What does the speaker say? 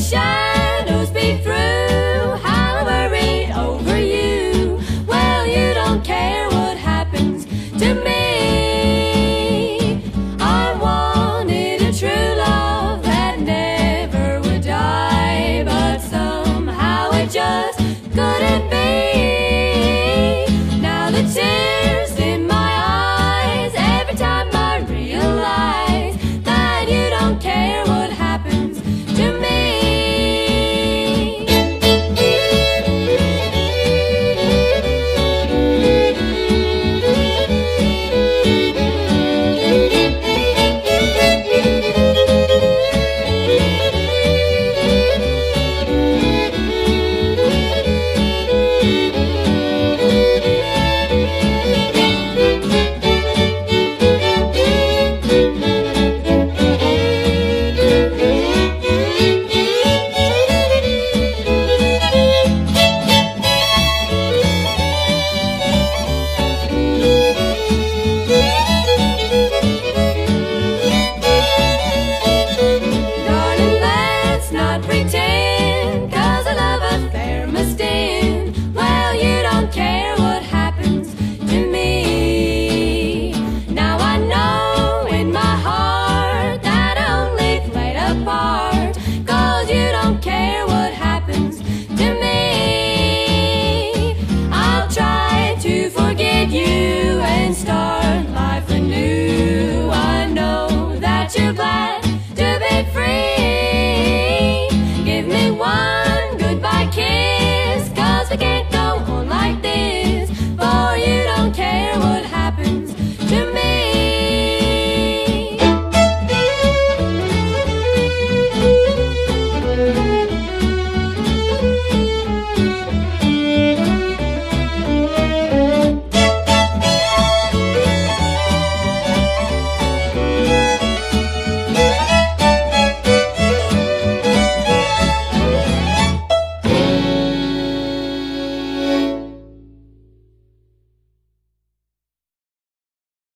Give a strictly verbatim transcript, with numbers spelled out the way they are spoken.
shadows peek through, how I worried over you. Well, you don't care what happens to me. I wanted a true love that never would die, but somehow it just couldn't be. Now the tears in my eyes every time I realize that you don't care what happens to me. Pretend, 'cause a love affair must end. Well, you don't care what happens to me. Now I know in my heart that I only played a part, 'cause you don't care what happens to me. I'll try to forget you and start life anew. I know that you're glad to be free. Give me one goodbye kiss, 'cause I can't